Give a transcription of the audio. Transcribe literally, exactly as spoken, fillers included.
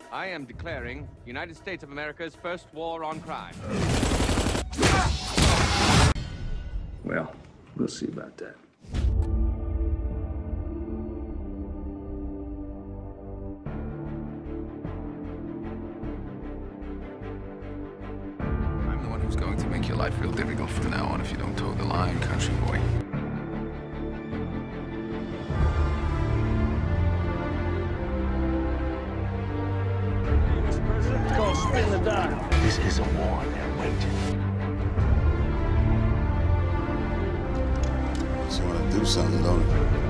I am declaring United States of America's first war on crime. Well, we'll see about that. I'm the one who's going to make your life real difficult from now on if you don't toe the line, country boy. Go spin the dial. This is a war they're waging. So you want to do something, don't you?